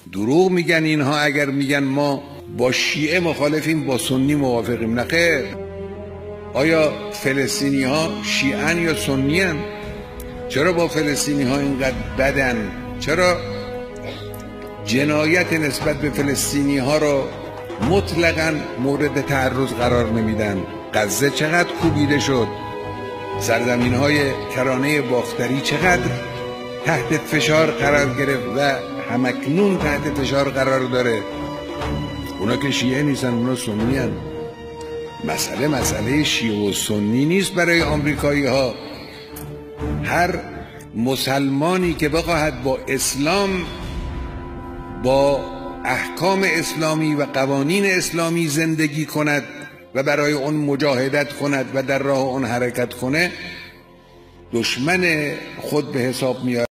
دروغ میگن اینها اگر میگن ما با شیعه مخالفیم با سنی موافقیم. نه خیر. آیا فلسطینی ها شیعن یا سنیان؟ چرا با فلسطینی ها اینقدر بدن؟ چرا جنایت نسبت به فلسطینی ها رو مطلقاً مورد تعرض قرار نمیدن؟ غزه چقدر کوبیده شد، سرزمین های کرانه باختری چقدر تحت فشار قرار گرفت و همکنون تحت فشار قرار داره. اونا که شیعه نیستن، اونا سنی هن. مسئله شیعه و سنی نیست برای آمریکایی ها. هر مسلمانی که بخواهد با اسلام، با احکام اسلامی و قوانین اسلامی زندگی کند و برای اون مجاهدت کند و در راه اون حرکت کنه، دشمن خود به حساب میاد.